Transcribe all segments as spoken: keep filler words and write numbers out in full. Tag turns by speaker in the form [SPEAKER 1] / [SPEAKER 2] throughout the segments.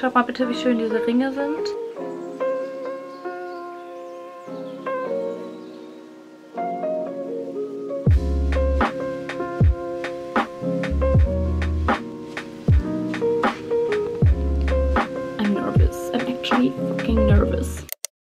[SPEAKER 1] Schaut mal bitte, wie schön diese Ringe sind. I'm nervous. I'm actually fucking nervous.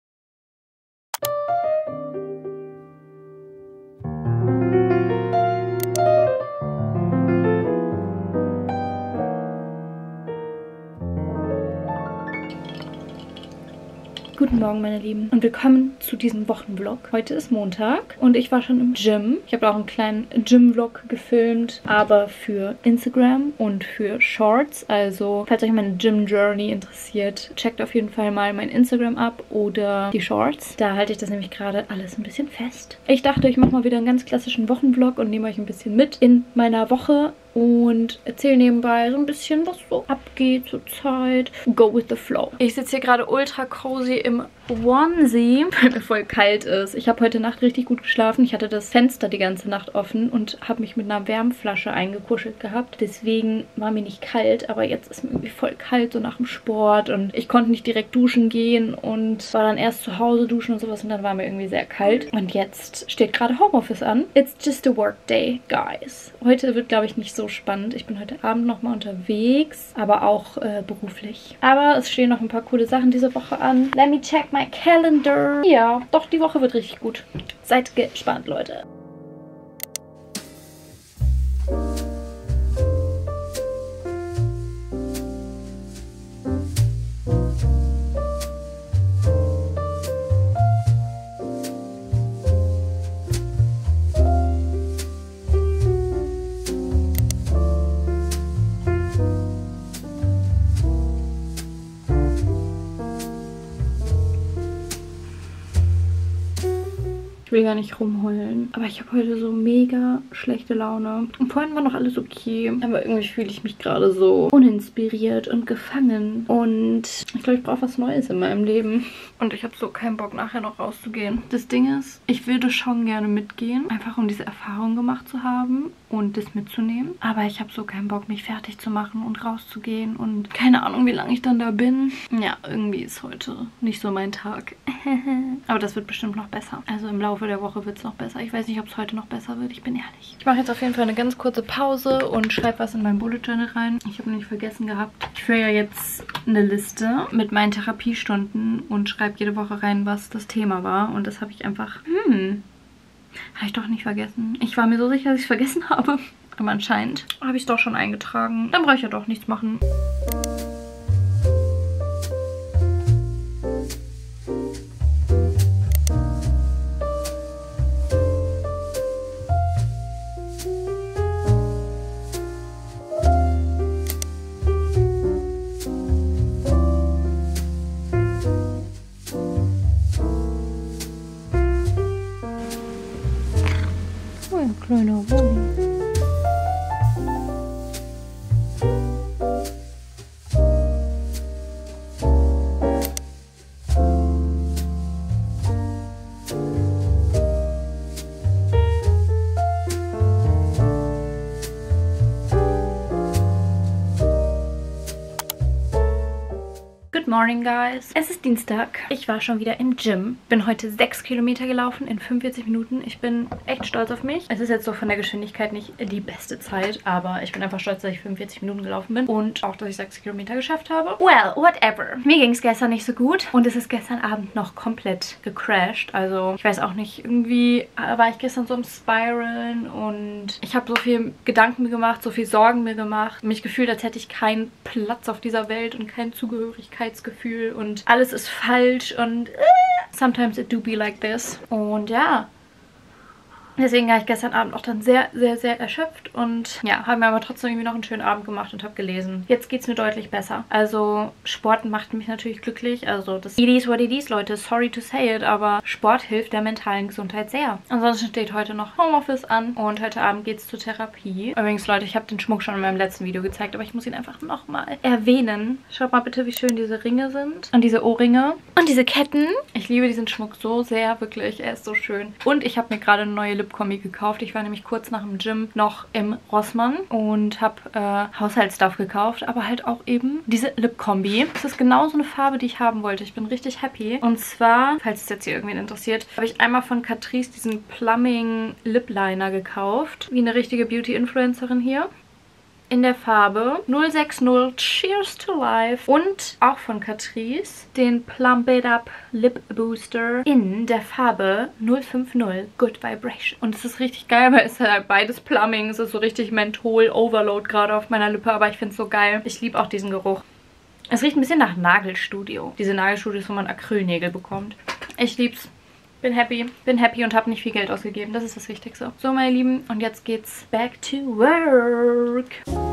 [SPEAKER 1] Guten Morgen, meine Lieben, und willkommen zu diesem Wochenvlog. Heute ist Montag und ich war schon im Gym. Ich habe auch einen kleinen Gym-Vlog gefilmt, aber für Instagram und für Shorts. Also, falls euch meine Gym-Journey interessiert, checkt auf jeden Fall mal mein Instagram ab oder die Shorts. Da halte ich das nämlich gerade alles ein bisschen fest. Ich dachte, ich mache mal wieder einen ganz klassischen Wochenvlog und nehme euch ein bisschen mit in meiner Woche und erzähle nebenbei so ein bisschen, was so abgeht zur Zeit. Go with the flow. Ich sitze hier gerade ultra cozy im Onesie, weil mir voll kalt ist. Ich habe heute Nacht richtig gut geschlafen. Ich hatte das Fenster die ganze Nacht offen und habe mich mit einer Wärmflasche eingekuschelt gehabt. Deswegen war mir nicht kalt, aber jetzt ist mir irgendwie voll kalt, so nach dem Sport. Und ich konnte nicht direkt duschen gehen und war dann erst zu Hause duschen und sowas und dann war mir irgendwie sehr kalt. Und jetzt steht gerade Homeoffice an. It's just a work day, guys. Heute wird, glaube ich, nicht so spannend. Ich bin heute Abend nochmal unterwegs, aber auch äh, beruflich. Aber es stehen noch ein paar coole Sachen diese Woche an. Let me check my calendar. Ja, doch, die Woche wird richtig gut. Seid gespannt, Leute. Ich will gar nicht rumheulen, aber ich habe heute so mega schlechte Laune. Und vorhin war noch alles okay, aber irgendwie fühle ich mich gerade so uninspiriert und gefangen. Und ich glaube, ich brauche was Neues in meinem Leben. Und ich habe so keinen Bock, nachher noch rauszugehen. Das Ding ist, ich würde schon gerne mitgehen, einfach um diese Erfahrung gemacht zu haben und das mitzunehmen. Aber ich habe so keinen Bock, mich fertig zu machen und rauszugehen und keine Ahnung, wie lange ich dann da bin. Ja, irgendwie ist heute nicht so mein Tag. Aber das wird bestimmt noch besser. Also im Laufe der Woche wird es noch besser. Ich weiß nicht, ob es heute noch besser wird. Ich bin ehrlich. Ich mache jetzt auf jeden Fall eine ganz kurze Pause und schreibe was in mein Bullet Journal rein. Ich habe nämlich vergessen gehabt. Ich führe ja jetzt eine Liste mit meinen Therapiestunden und schreibe jede Woche rein, was das Thema war. Und das habe ich einfach... Hm... Habe ich doch nicht vergessen. Ich war mir so sicher, dass ich es vergessen habe. Aber anscheinend habe ich es doch schon eingetragen. Dann brauche ich ja doch nichts machen. Kleiner Wolli. Good morning, guys. Es ist Dienstag. Ich war schon wieder im Gym. Bin heute sechs Kilometer gelaufen in fünfundvierzig Minuten. Ich bin echt stolz auf mich. Es ist jetzt so von der Geschwindigkeit nicht die beste Zeit, aber ich bin einfach stolz, dass ich fünfundvierzig Minuten gelaufen bin und auch, dass ich sechs Kilometer geschafft habe. Well, whatever. Mir ging es gestern nicht so gut und es ist gestern Abend noch komplett gecrashed. Also ich weiß auch nicht, irgendwie war ich gestern so im Spiralen und ich habe so viel Gedanken mir gemacht, so viel Sorgen mir gemacht. Mich gefühlt, als hätte ich keinen Platz auf dieser Welt und kein Zugehörigkeitsgefühl und alles ist falsch und äh, sometimes it do be like this. Und ja, deswegen war ich gestern Abend auch dann sehr, sehr, sehr erschöpft und ja, habe mir aber trotzdem irgendwie noch einen schönen Abend gemacht und habe gelesen. Jetzt geht es mir deutlich besser. Also Sport macht mich natürlich glücklich. Also das it is what it is, Leute. Sorry to say it, aber Sport hilft der mentalen Gesundheit sehr. Ansonsten steht heute noch Homeoffice an und heute Abend geht es zur Therapie. Übrigens, Leute, ich habe den Schmuck schon in meinem letzten Video gezeigt, aber ich muss ihn einfach nochmal erwähnen. Schaut mal bitte, wie schön diese Ringe sind und diese Ohrringe und diese Ketten. Ich liebe diesen Schmuck so sehr, wirklich. Er ist so schön. Und ich habe mir gerade eine neue Lip-Kombi gekauft. Ich war nämlich kurz nach dem Gym noch im Rossmann und habe äh, Haushaltsstuff gekauft, aber halt auch eben diese Lip-Kombi. Das ist genau so eine Farbe, die ich haben wollte. Ich bin richtig happy. Und zwar, falls es jetzt hier irgendwen interessiert, habe ich einmal von Catrice diesen Plumbing Lip Liner gekauft. Wie eine richtige Beauty-Influencerin hier. In der Farbe null sechs null Cheers to Life und auch von Catrice den Plump It Up Lip Booster in der Farbe null fünf null Good Vibration. Und es ist richtig geil, weil es halt beides Plumbing. Es ist so richtig Menthol Overload gerade auf meiner Lippe, aber ich finde es so geil. Ich liebe auch diesen Geruch. Es riecht ein bisschen nach Nagelstudio. Diese Nagelstudios, wo man Acrylnägel bekommt. Ich lieb's. Bin happy, bin happy und habe nicht viel Geld ausgegeben. Das ist das Wichtigste. So, meine Lieben, und jetzt geht's back to work.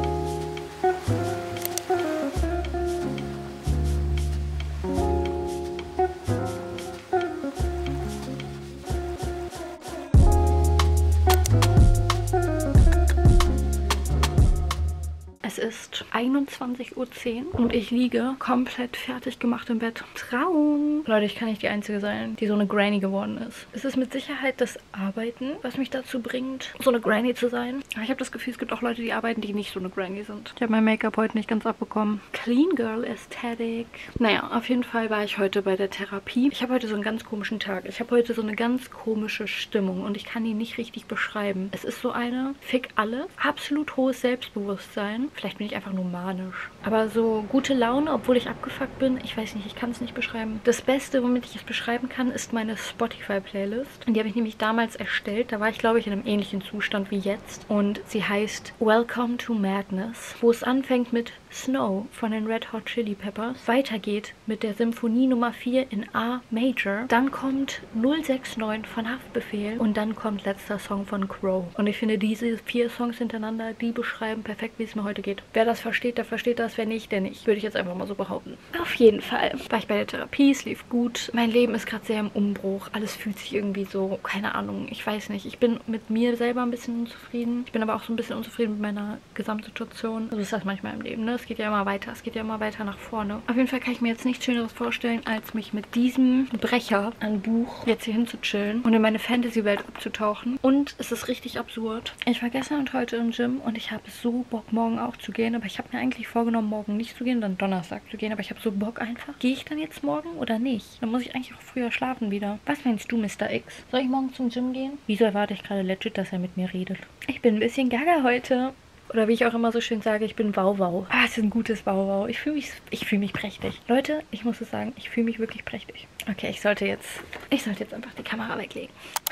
[SPEAKER 1] Es ist einundzwanzig Uhr zehn und ich liege komplett fertig gemacht im Bett. Traum! Leute, ich kann nicht die Einzige sein, die so eine Granny geworden ist. Es ist mit Sicherheit das Arbeiten, was mich dazu bringt, so eine Granny zu sein. Aber ich habe das Gefühl, es gibt auch Leute, die arbeiten, die nicht so eine Granny sind. Ich habe mein Make-up heute nicht ganz abbekommen. Clean Girl Aesthetic. Naja, auf jeden Fall war ich heute bei der Therapie. Ich habe heute so einen ganz komischen Tag. Ich habe heute so eine ganz komische Stimmung und ich kann die nicht richtig beschreiben. Es ist so eine Fick alle, absolut hohes Selbstbewusstsein. Vielleicht bin ich einfach nur manisch. Aber so gute Laune, obwohl ich abgefuckt bin, ich weiß nicht, ich kann es nicht beschreiben. Das Beste, womit ich es beschreiben kann, ist meine Spotify-Playlist. Die habe ich nämlich damals erstellt. Da war ich, glaube ich, in einem ähnlichen Zustand wie jetzt. Und sie heißt Welcome to Madness, wo es anfängt mit Snow von den Red Hot Chili Peppers, weitergeht mit der Symphonie Nummer vier in A Major, dann kommt null sechs neun von Haftbefehl und dann kommt letzter Song von Crow. Und ich finde, diese vier Songs hintereinander, die beschreiben perfekt, wie es mir heute geht. Wer das versteht, der versteht das, wer nicht, der nicht. Würde ich jetzt einfach mal so behaupten. Auf jeden Fall war ich bei der Therapie, es lief gut. Mein Leben ist gerade sehr im Umbruch. Alles fühlt sich irgendwie so, keine Ahnung, ich weiß nicht. Ich bin mit mir selber ein bisschen unzufrieden. Ich bin aber auch so ein bisschen unzufrieden mit meiner Gesamtsituation. So ist das manchmal im Leben, ne? Es geht ja immer weiter, es geht ja immer weiter nach vorne. Auf jeden Fall kann ich mir jetzt nichts Schöneres vorstellen, als mich mit diesem Brecher an Buch jetzt hier hinzuchillen und in meine Fantasy-Welt abzutauchen. Und es ist richtig absurd. Ich war gestern und heute im Gym und ich habe so Bock, morgen auch zu gehen. Aber ich habe mir eigentlich vorgenommen, morgen nicht zu gehen, dann Donnerstag zu gehen. Aber ich habe so Bock einfach. Gehe ich dann jetzt morgen oder nicht? Dann muss ich eigentlich auch früher schlafen wieder. Was meinst du, Mister X? Soll ich morgen zum Gym gehen? Wieso erwarte ich gerade legit, dass er mit mir redet? Ich bin ein bisschen gaga heute. Oder wie ich auch immer so schön sage, ich bin Wauwau. Ah, es ist ein gutes Wauwau. Ich fühle mich, ich fühle mich prächtig. Leute, ich muss es sagen, ich fühle mich wirklich prächtig. Okay, ich sollte jetzt, ich sollte jetzt einfach die Kamera weglegen.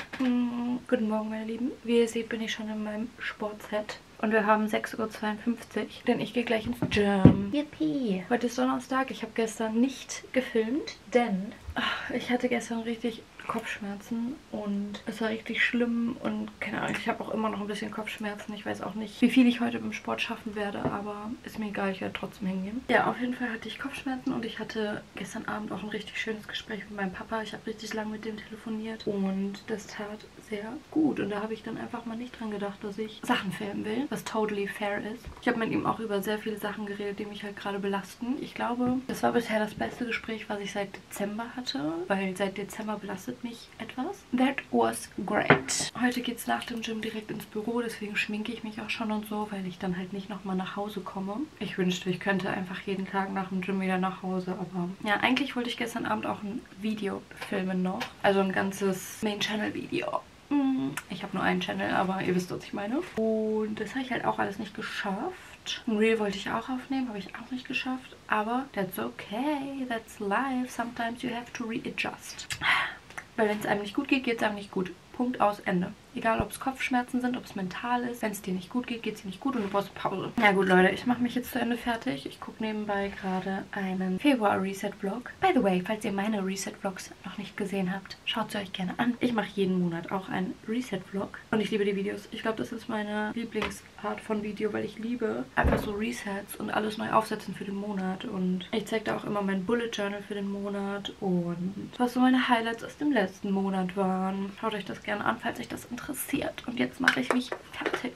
[SPEAKER 1] Hm, guten Morgen, meine Lieben. Wie ihr seht, bin ich schon in meinem Sportset. Und wir haben sechs Uhr zweiundfünfzig, denn ich gehe gleich ins Gym. Yippie! Heute ist Donnerstag. Ich habe gestern nicht gefilmt, denn ach, ich hatte gestern richtig Kopfschmerzen und es war richtig schlimm und keine Ahnung, ich habe auch immer noch ein bisschen Kopfschmerzen. Ich weiß auch nicht, wie viel ich heute beim Sport schaffen werde, aber ist mir egal, ich werde trotzdem hingehen. Ja, auf jeden Fall hatte ich Kopfschmerzen und ich hatte gestern Abend auch ein richtig schönes Gespräch mit meinem Papa. Ich habe richtig lange mit dem telefoniert und das tat sehr gut. Und da habe ich dann einfach mal nicht dran gedacht, dass ich Sachen filmen will, was totally fair ist. Ich habe mit ihm auch über sehr viele Sachen geredet, die mich halt gerade belasten. Ich glaube, das war bisher das beste Gespräch, was ich seit Dezember hatte, weil seit Dezember belastet mich etwas. That was great. Heute geht es nach dem Gym direkt ins Büro, deswegen schminke ich mich auch schon und so, weil ich dann halt nicht nochmal nach Hause komme. Ich wünschte, ich könnte einfach jeden Tag nach dem Gym wieder nach Hause, aber ja, eigentlich wollte ich gestern Abend auch ein Video filmen noch. Also ein ganzes Main-Channel-Video. Ich habe nur einen Channel, aber ihr wisst, was ich meine. Und das habe ich halt auch alles nicht geschafft. Ein Reel wollte ich auch aufnehmen, habe ich auch nicht geschafft. Aber that's okay, that's life. Sometimes you have to readjust. Weil wenn es einem nicht gut geht, geht es einem nicht gut. Punkt, aus, Ende. Egal, ob es Kopfschmerzen sind, ob es mental ist. Wenn es dir nicht gut geht, geht es dir nicht gut und du brauchst Pause. Ja gut, Leute, ich mache mich jetzt zu Ende fertig. Ich gucke nebenbei gerade einen Februar-Reset-Vlog. By the way, falls ihr meine Reset-Vlogs noch nicht gesehen habt, schaut sie euch gerne an. Ich mache jeden Monat auch einen Reset-Vlog. Und ich liebe die Videos. Ich glaube, das ist meine Lieblingsart von Video, weil ich liebe einfach so Resets und alles neu aufsetzen für den Monat. Und ich zeige da auch immer mein Bullet Journal für den Monat und was so meine Highlights aus dem letzten Monat waren. Schaut euch das gerne an, falls euch das interessiert. interessiert. Und jetzt mache ich mich fertig.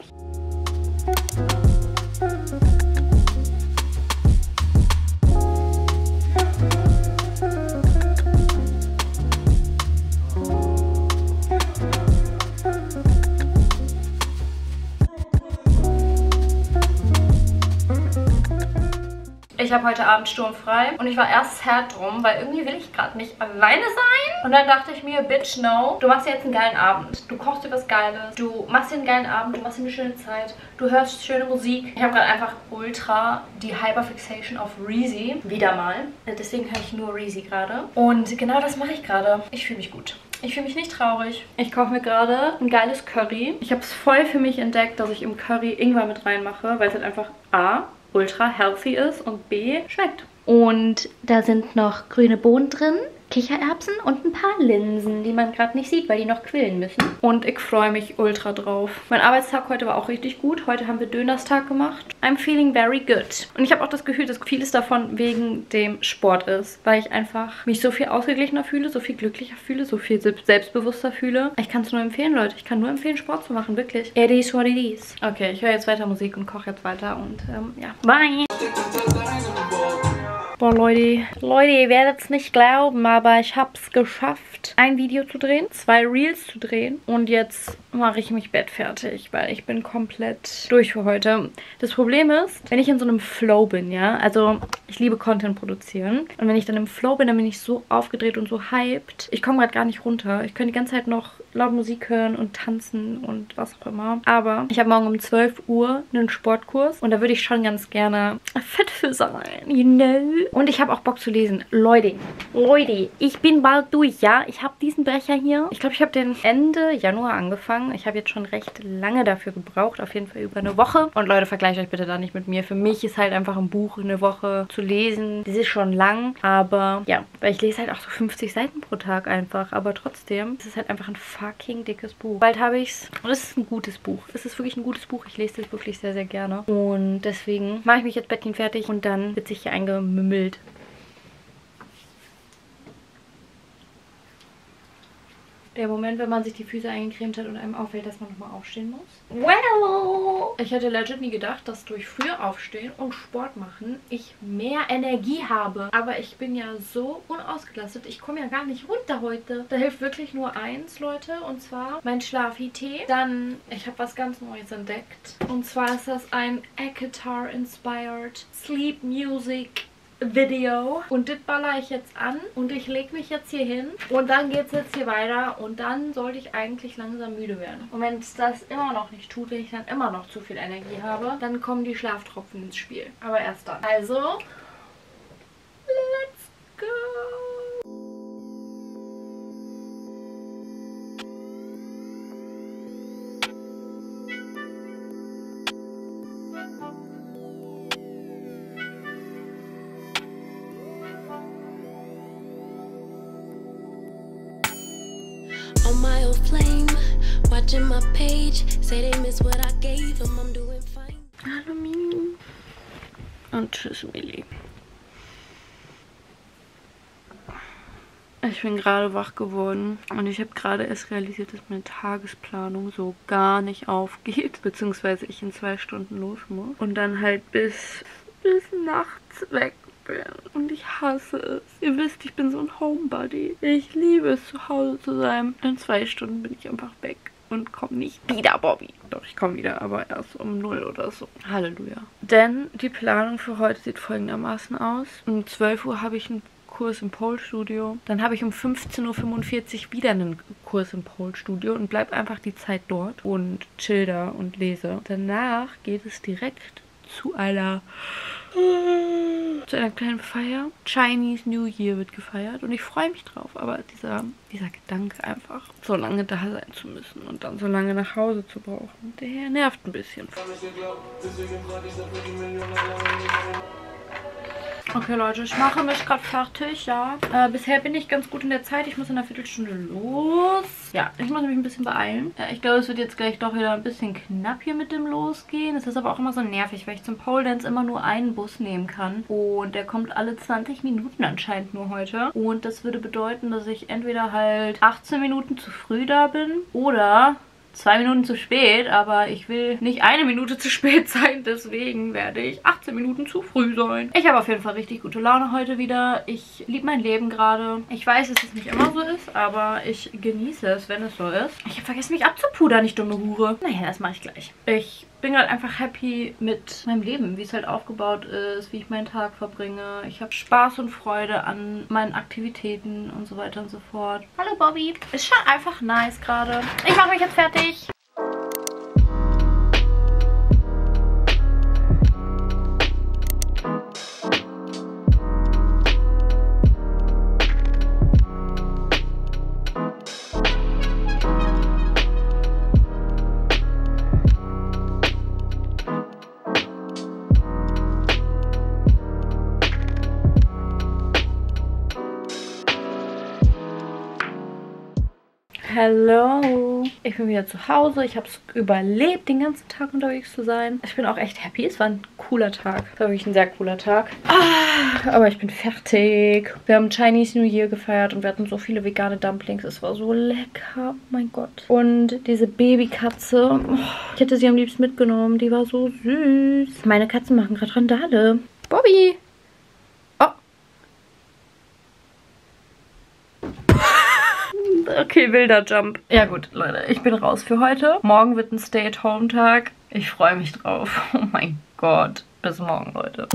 [SPEAKER 1] Ich habe heute Abend sturmfrei und ich war erst sad drum, weil irgendwie will ich gerade nicht alleine sein. Und dann dachte ich mir, bitch, no. Du machst jetzt einen geilen Abend. Du kochst dir was Geiles. Du machst dir einen geilen Abend. Du machst dir eine schöne Zeit. Du hörst schöne Musik. Ich habe gerade einfach ultra die Hyperfixation auf Reezy. Wieder mal. Deswegen höre ich nur Reezy gerade. Und genau das mache ich gerade. Ich fühle mich gut. Ich fühle mich nicht traurig. Ich koche mir gerade ein geiles Curry. Ich habe es voll für mich entdeckt, dass ich im Curry Ingwer mit reinmache, weil es halt einfach A, ultra healthy ist und B, schmeckt. Und da sind noch grüne Bohnen drin, Kichererbsen und ein paar Linsen, die man gerade nicht sieht, weil die noch quillen müssen. Und ich freue mich ultra drauf. Mein Arbeitstag heute war auch richtig gut. Heute haben wir Dönerstag gemacht. I'm feeling very good. Und ich habe auch das Gefühl, dass vieles davon wegen dem Sport ist, weil ich einfach mich so viel ausgeglichener fühle, so viel glücklicher fühle, so viel selbstbewusster fühle. Ich kann es nur empfehlen, Leute. Ich kann nur empfehlen, Sport zu machen, wirklich. It is what it is. Okay, ich höre jetzt weiter Musik und koche jetzt weiter und ähm, ja, bye! Boah, Leute, Leute, ihr werdet es nicht glauben, aber ich habe es geschafft, ein Video zu drehen, zwei Reels zu drehen und jetzt mache ich mich bettfertig, weil ich bin komplett durch für heute. Das Problem ist, wenn ich in so einem Flow bin, ja, also ich liebe Content produzieren und wenn ich dann im Flow bin, dann bin ich so aufgedreht und so hyped. Ich komme gerade gar nicht runter. Ich könnte die ganze Zeit noch laut Musik hören und tanzen und was auch immer. Aber ich habe morgen um zwölf Uhr einen Sportkurs und da würde ich schon ganz gerne fit für sein, you know. Und ich habe auch Bock zu lesen. Leute, Leute, ich bin bald durch, ja. Ich habe diesen Brecher hier. Ich glaube, ich habe den Ende Januar angefangen. Ich habe jetzt schon recht lange dafür gebraucht. Auf jeden Fall über eine Woche. Und Leute, vergleicht euch bitte da nicht mit mir. Für mich ist halt einfach ein Buch eine Woche zu lesen. Das ist schon lang. Aber ja, weil ich lese halt auch so fünfzig Seiten pro Tag einfach. Aber trotzdem ist es halt einfach ein fucking dickes Buch. Bald habe ich es. Und es ist ein gutes Buch. Es ist wirklich ein gutes Buch. Ich lese das wirklich sehr, sehr gerne. Und deswegen mache ich mich jetzt Bettchen fertig. Und dann sitze ich hier eingemümmelt. Der Moment, wenn man sich die Füße eingecremt hat und einem auffällt, dass man nochmal aufstehen muss. Well! Ich hätte legit nie gedacht, dass durch früher aufstehen und Sport machen ich mehr Energie habe. Aber ich bin ja so unausgelastet. Ich komme ja gar nicht runter heute. Da hilft wirklich nur eins, Leute. Und zwar mein Schlafi-Tee. Dann, ich habe was ganz Neues entdeckt. Und zwar ist das ein ACOTAR-inspired Sleep Music Video. Und das baller ich jetzt an und ich lege mich jetzt hier hin und dann geht es jetzt hier weiter und dann sollte ich eigentlich langsam müde werden. Und wenn es das immer noch nicht tut, wenn ich dann immer noch zu viel Energie habe, dann kommen die Schlaftropfen ins Spiel. Aber erst dann. Also, let's go!
[SPEAKER 2] On my old flame, watching my page, say they miss what I gave them, I'm doing fine.
[SPEAKER 1] Hallo Mimi. Und tschüss Milli. Ich bin gerade wach geworden und ich habe gerade erst realisiert, dass meine Tagesplanung so gar nicht aufgeht, beziehungsweise ich in zwei Stunden los muss und dann halt bis, bis nachts weg bin. Und ich hasse es. Ihr wisst, ich bin so ein Homebody. Ich liebe es, zu Hause zu sein. In zwei Stunden bin ich einfach weg und komme nicht wieder, Bobby. Doch, ich komme wieder, aber erst um null oder so. Halleluja. Denn die Planung für heute sieht folgendermaßen aus. Um zwölf Uhr habe ich einen Kurs im Pole Studio. Dann habe ich um fünfzehn Uhr fünfundvierzig wieder einen Kurs im Pole Studio und bleib einfach die Zeit dort und chill da und lese. Danach geht es direkt zu einer zu einer kleinen Feier. Chinese New Year wird gefeiert und ich freue mich drauf. Aber dieser, dieser Gedanke einfach, so lange da sein zu müssen und dann so lange nach Hause zu brauchen, der nervt ein bisschen. Okay, Leute, ich mache mich gerade fertig, ja. Äh, bisher bin ich ganz gut in der Zeit. Ich muss in einer Viertelstunde los. Ja, ich muss mich ein bisschen beeilen. Ja, ich glaube, es wird jetzt gleich doch wieder ein bisschen knapp hier mit dem Losgehen. Es ist aber auch immer so nervig, weil ich zum Pole Dance immer nur einen Bus nehmen kann. Und der kommt alle zwanzig Minuten anscheinend nur heute. Und das würde bedeuten, dass ich entweder halt achtzehn Minuten zu früh da bin oder zwei Minuten zu spät, aber ich will nicht eine Minute zu spät sein, deswegen werde ich achtzehn Minuten zu früh sein. Ich habe auf jeden Fall richtig gute Laune heute wieder. Ich liebe mein Leben gerade. Ich weiß, dass es nicht immer so ist, aber ich genieße es, wenn es so ist. Ich habe vergessen, mich abzupudern, ich dumme Hure. Naja, das mache ich gleich. Ich bin gerade einfach happy mit meinem Leben, wie es halt aufgebaut ist, wie ich meinen Tag verbringe. Ich habe Spaß und Freude an meinen Aktivitäten und so weiter und so fort. Hallo Bobby. Ist schon einfach nice gerade. Ich mache mich jetzt fertig. Hallo. Ich bin wieder zu Hause. Ich habe es überlebt, den ganzen Tag unterwegs zu sein. Ich bin auch echt happy. Es war ein cooler Tag. Es war wirklich ein sehr cooler Tag. Ah, aber ich bin fertig. Wir haben Chinese New Year gefeiert und wir hatten so viele vegane Dumplings. Es war so lecker. Oh mein Gott. Und diese Babykatze. Oh, ich hätte sie am liebsten mitgenommen. Die war so süß. Meine Katzen machen gerade Randale. Bobby. Okay, wilder Jump. Ja gut, Leute, ich bin raus für heute. Morgen wird ein Stay-at-Home-Tag. Ich freue mich drauf. Oh mein Gott. Bis morgen, Leute.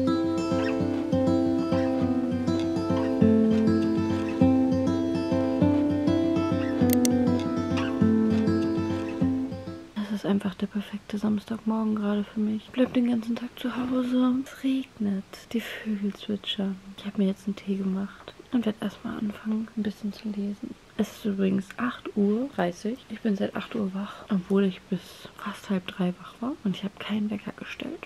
[SPEAKER 1] Das ist einfach der perfekte Samstagmorgen gerade für mich. Ich bleibe den ganzen Tag zu Hause. Es regnet. Die Vögel zwitschern. Ich habe mir jetzt einen Tee gemacht und werde erstmal anfangen, ein bisschen zu lesen. Es ist übrigens acht Uhr dreißig. Ich bin seit acht Uhr wach, obwohl ich bis fast halb drei wach war. Und ich habe keinen Wecker gestellt.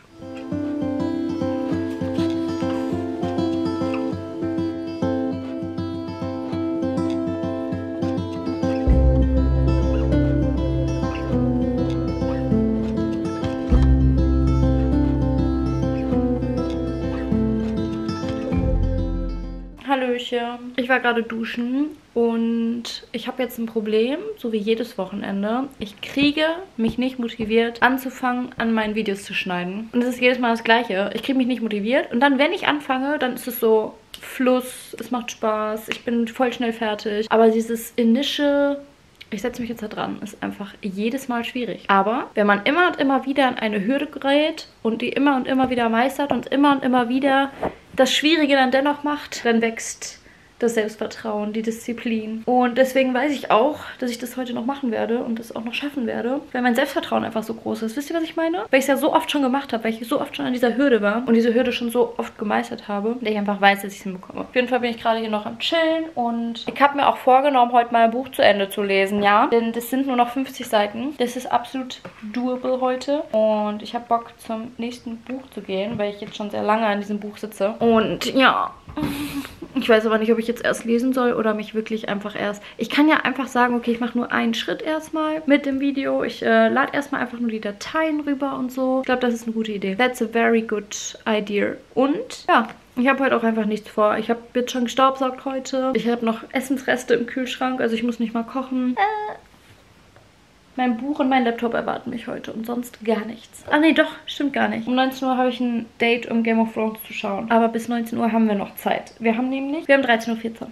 [SPEAKER 1] Hallöchen. Ich war gerade duschen und ich habe jetzt ein Problem, so wie jedes Wochenende. Ich kriege mich nicht motiviert, anzufangen, an meinen Videos zu schneiden. Und es ist jedes Mal das Gleiche. Ich kriege mich nicht motiviert und dann, wenn ich anfange, dann ist es so Fluss, es macht Spaß, ich bin voll schnell fertig. Aber dieses Initial, ich setze mich jetzt da dran, ist einfach jedes Mal schwierig. Aber wenn man immer und immer wieder an eine Hürde gerät und die immer und immer wieder meistert und immer und immer wieder das Schwierige dann dennoch macht, dann wächst das Selbstvertrauen, die Disziplin. Und deswegen weiß ich auch, dass ich das heute noch machen werde und das auch noch schaffen werde, weil mein Selbstvertrauen einfach so groß ist. Wisst ihr, was ich meine? Weil ich es ja so oft schon gemacht habe, weil ich so oft schon an dieser Hürde war und diese Hürde schon so oft gemeistert habe, dass ich einfach weiß, dass ich es hinbekomme. Auf jeden Fall bin ich gerade hier noch am Chillen und ich habe mir auch vorgenommen, heute mal ein Buch zu Ende zu lesen, ja? Denn das sind nur noch fünfzig Seiten. Das ist absolut doable heute und ich habe Bock, zum nächsten Buch zu gehen, weil ich jetzt schon sehr lange an diesem Buch sitze. Und ja, ich weiß aber nicht, ob ich jetzt erst lesen soll oder mich wirklich einfach erst... Ich kann ja einfach sagen, okay, ich mache nur einen Schritt erstmal mit dem Video. Ich äh, lade erstmal einfach nur die Dateien rüber und so. Ich glaube, das ist eine gute Idee. That's a very good idea. Und ja, ich habe heute auch einfach nichts vor. Ich habe jetzt schon gestaubsaugt heute. Ich habe noch Essensreste im Kühlschrank, also ich muss nicht mal kochen. Äh... Mein Buch und mein Laptop erwarten mich heute und sonst gar nichts. Ah nee, doch, stimmt gar nicht. Um neunzehn Uhr habe ich ein Date, um Game of Thrones zu schauen. Aber bis neunzehn Uhr haben wir noch Zeit. Wir haben nämlich, wir haben dreizehn Uhr vierzehn.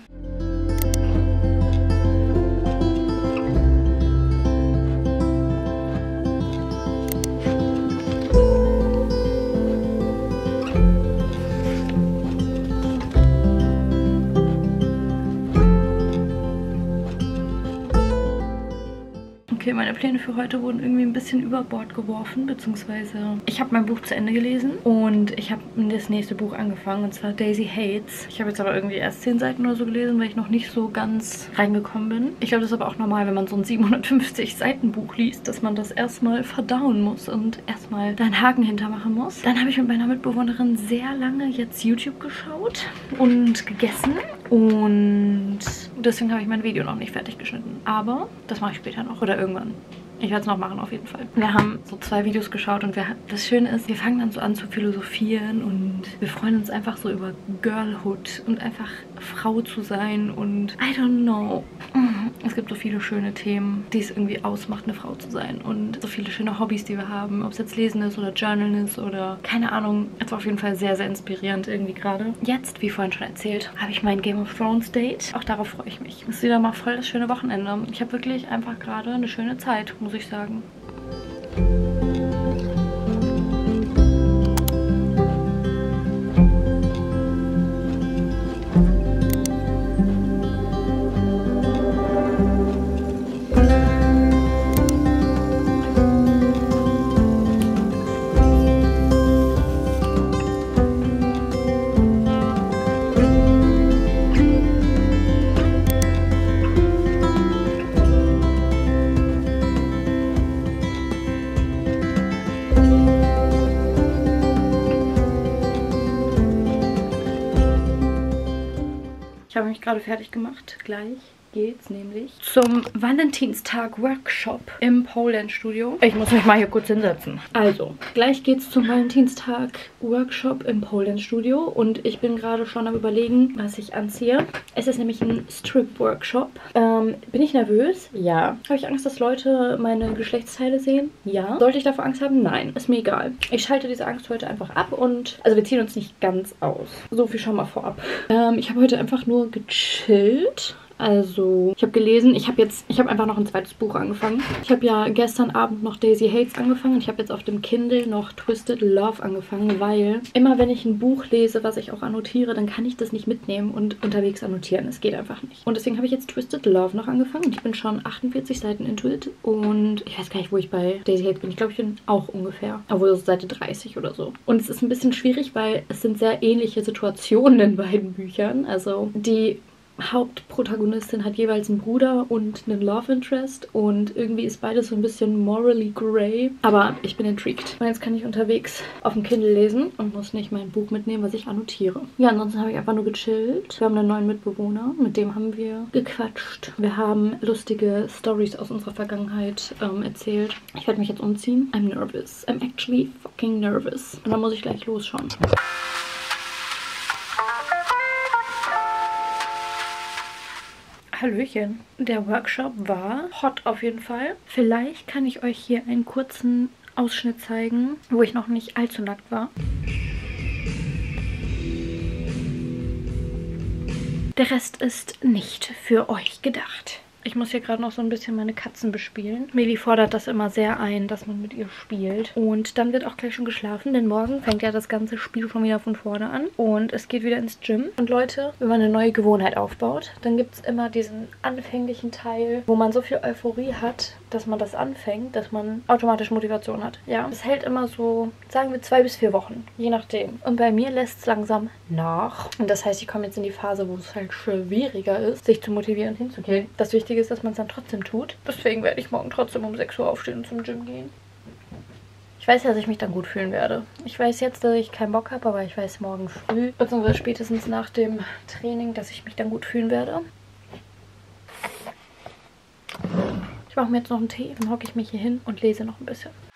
[SPEAKER 1] Okay, meine Pläne für heute wurden irgendwie ein bisschen über Bord geworfen, beziehungsweise ich habe mein Buch zu Ende gelesen und ich habe das nächste Buch angefangen, und zwar Daisy Hates. Ich habe jetzt aber irgendwie erst zehn Seiten oder so gelesen, weil ich noch nicht so ganz reingekommen bin. Ich glaube, das ist aber auch normal, wenn man so ein siebenhundertfünfzig Seiten Buch liest, dass man das erstmal verdauen muss und erstmal da einen Haken hintermachen muss. Dann habe ich mit meiner Mitbewohnerin sehr lange jetzt YouTube geschaut und gegessen und deswegen habe ich mein Video noch nicht fertig geschnitten. Aber das mache ich später noch oder irgendwann. Ich werde es noch machen, auf jeden Fall. Wir haben so zwei Videos geschaut und wir, das Schöne ist, wir fangen dann so an zu philosophieren und wir freuen uns einfach so über Girlhood und einfach Frau zu sein und I don't know. Es gibt so viele schöne Themen, die es irgendwie ausmacht, eine Frau zu sein und so viele schöne Hobbys, die wir haben, ob es jetzt Lesen ist oder Journalen ist oder keine Ahnung. Es war auf jeden Fall sehr, sehr inspirierend irgendwie gerade. Jetzt, wie vorhin schon erzählt, habe ich mein Game of Thrones Date. Auch darauf freue ich mich. Es ist wieder mal voll das schöne Wochenende. Ich habe wirklich einfach gerade eine schöne Zeit, muss ich sagen. gerade fertig gemacht. Gleich geht's nämlich zum Valentinstag-Workshop im Pole-Dance-Studio. Ich muss mich mal hier kurz hinsetzen. Also, gleich geht's zum Valentinstag-Workshop im Pole-Dance-Studio und ich bin gerade schon am Überlegen, was ich anziehe. Es ist nämlich ein Strip-Workshop. Ähm, bin ich nervös? Ja. Habe ich Angst, dass Leute meine Geschlechtsteile sehen? Ja. Sollte ich davor Angst haben? Nein. Ist mir egal. Ich schalte diese Angst heute einfach ab und, also wir ziehen uns nicht ganz aus. So viel schon mal vorab. Ähm, ich habe heute einfach nur gechillt. Also, ich habe gelesen, ich habe jetzt, ich habe einfach noch ein zweites Buch angefangen. Ich habe ja gestern Abend noch Daisy Hates angefangen und ich habe jetzt auf dem Kindle noch Twisted Love angefangen, weil immer wenn ich ein Buch lese, was ich auch annotiere, dann kann ich das nicht mitnehmen und unterwegs annotieren. Es geht einfach nicht. Und deswegen habe ich jetzt Twisted Love noch angefangen und ich bin schon achtundvierzig Seiten into it und ich weiß gar nicht, wo ich bei Daisy Hates bin. Ich glaube, ich bin auch ungefähr, obwohl es Seite dreißig oder so. Und es ist ein bisschen schwierig, weil es sind sehr ähnliche Situationen in beiden Büchern. Also, die Hauptprotagonistin hat jeweils einen Bruder und einen Love Interest und irgendwie ist beides so ein bisschen morally grey. Aber ich bin intrigued. Und jetzt kann ich unterwegs auf dem Kindle lesen und muss nicht mein Buch mitnehmen, was ich annotiere. Ja, ansonsten habe ich einfach nur gechillt. Wir haben einen neuen Mitbewohner, mit dem haben wir gequatscht. Wir haben lustige Stories aus unserer Vergangenheit ähm, erzählt. Ich werde mich jetzt umziehen. I'm nervous. I'm actually fucking nervous. Und dann muss ich gleich losschauen. Hallöchen. Der Workshop war hot auf jeden Fall. Vielleicht kann ich euch hier einen kurzen Ausschnitt zeigen, wo ich noch nicht allzu nackt war. Der Rest ist nicht für euch gedacht. Ich muss hier gerade noch so ein bisschen meine Katzen bespielen. Meli fordert das immer sehr ein, dass man mit ihr spielt. Und dann wird auch gleich schon geschlafen, denn morgen fängt ja das ganze Spiel schon wieder von vorne an. Und es geht wieder ins Gym. Und Leute, wenn man eine neue Gewohnheit aufbaut, dann gibt es immer diesen anfänglichen Teil, wo man so viel Euphorie hat, dass man das anfängt, dass man automatisch Motivation hat. Ja, es hält immer so, sagen wir, zwei bis vier Wochen, je nachdem. Und bei mir lässt es langsam nach. Und das heißt, ich komme jetzt in die Phase, wo es halt schwieriger ist, sich zu motivieren, hinzugehen. Das Wichtige ist, dass man es dann trotzdem tut. Deswegen werde ich morgen trotzdem um sechs Uhr aufstehen und zum Gym gehen. Ich weiß ja, dass ich mich dann gut fühlen werde. Ich weiß jetzt, dass ich keinen Bock habe, aber ich weiß morgen früh, beziehungsweise spätestens nach dem Training, dass ich mich dann gut fühlen werde. Ich mache mir jetzt noch einen Tee, dann hocke ich mich hier hin und lese noch ein bisschen.